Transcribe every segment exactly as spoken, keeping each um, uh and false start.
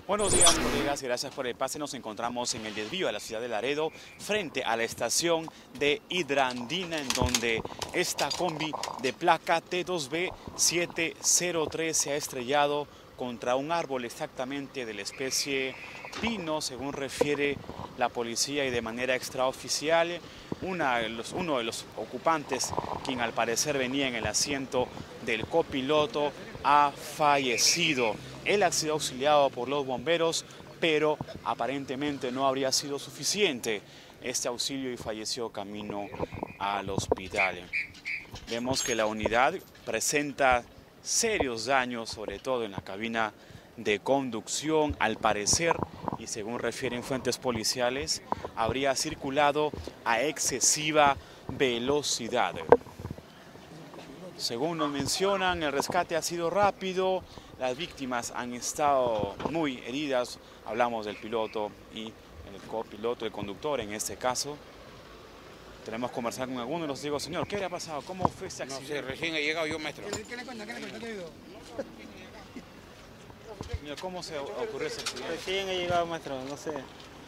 Buenos días, colegas, gracias por el pase. Nos encontramos en el desvío de la ciudad de Laredo, frente a la estación de Hidrandina, en donde esta combi de placa T dos B siete cero tres se ha estrellado contra un árbol exactamente de la especie pino, según refiere la policía, y de manera extraoficial. Una de los, uno de los ocupantes, quien al parecer venía en el asiento del copiloto, ha fallecido. Él ha sido auxiliado por los bomberos, pero aparentemente no habría sido suficiente este auxilio y falleció camino al hospital. Vemos que la unidad presenta serios daños, sobre todo en la cabina de conducción. Al parecer, y según refieren fuentes policiales, habría circulado a excesiva velocidad. Según nos mencionan, el rescate ha sido rápido, las víctimas han estado muy heridas, hablamos del piloto y el copiloto, el conductor en este caso. Tenemos que conversar con alguno de los. Digo, señor, ¿qué le ha pasado? ¿Cómo fue este accidente? No sé, recién he llegado yo, maestro. ¿Qué le cuenta? ¿Qué le cuenta? ¿Qué ha habido? Señor, ¿cómo se ocurrió ese accidente? Recién he llegado, maestro, no sé.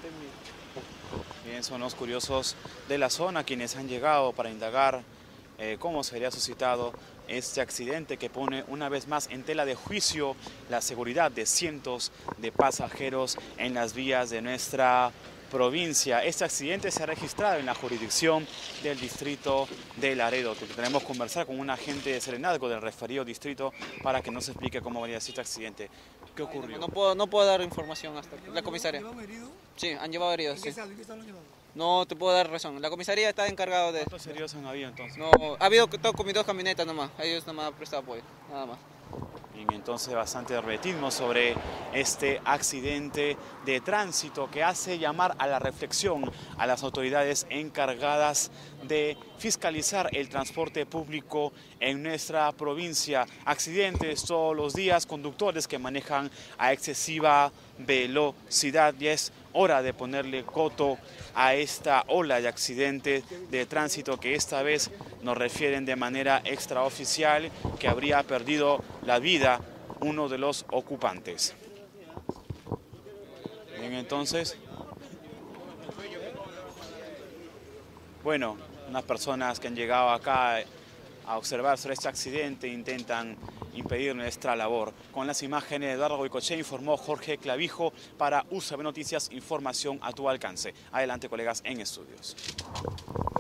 Bien, son los curiosos de la zona quienes han llegado para indagar eh, cómo se habría suscitado este accidente que pone una vez más en tela de juicio la seguridad de cientos de pasajeros en las vías de nuestra provincia. Este accidente se ha registrado en la jurisdicción del distrito de Laredo. Tenemos que conversar con un agente de Serenazgo del referido distrito para que nos explique cómo venía este accidente. ¿Qué ocurrió? No puedo, no puedo dar información hasta la comisaría. ¿Llevamos herido? Sí, han llevado heridos, ¿En sí. qué estado? ¿En qué estado lo han llevado? No te puedo dar razón. La comisaría está encargado de... ¿Cuántos heridos han habido entonces? No, ha habido todo con mis dos camionetas nomás. Ellos nomás han prestado apoyo, nada más. Bien, entonces bastante hermetismo sobre este accidente de tránsito que hace llamar a la reflexión a las autoridades encargadas de fiscalizar el transporte público en nuestra provincia. Accidentes todos los días, conductores que manejan a excesiva velocidad, y es hora de ponerle coto a esta ola de accidentes de tránsito que esta vez nos refieren de manera extraoficial que habría perdido la vida uno de los ocupantes. Bien, entonces, bueno, unas personas que han llegado acá a observar sobre este accidente intentan impedir nuestra labor. Con las imágenes de Eduardo Goicoechea informó Jorge Clavijo para U C B Noticias, información a tu alcance. Adelante, colegas en estudios.